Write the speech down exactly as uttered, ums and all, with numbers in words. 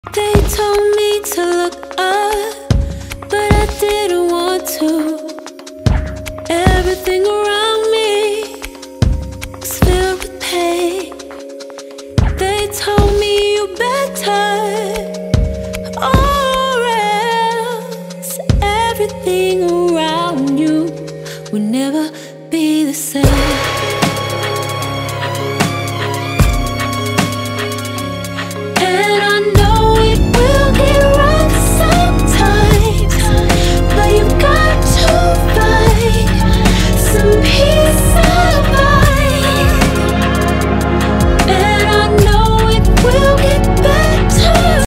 They told me to look up, but I didn't want to. Everything around me was filled with pain. They told me you better, or else everything around you would never be the same.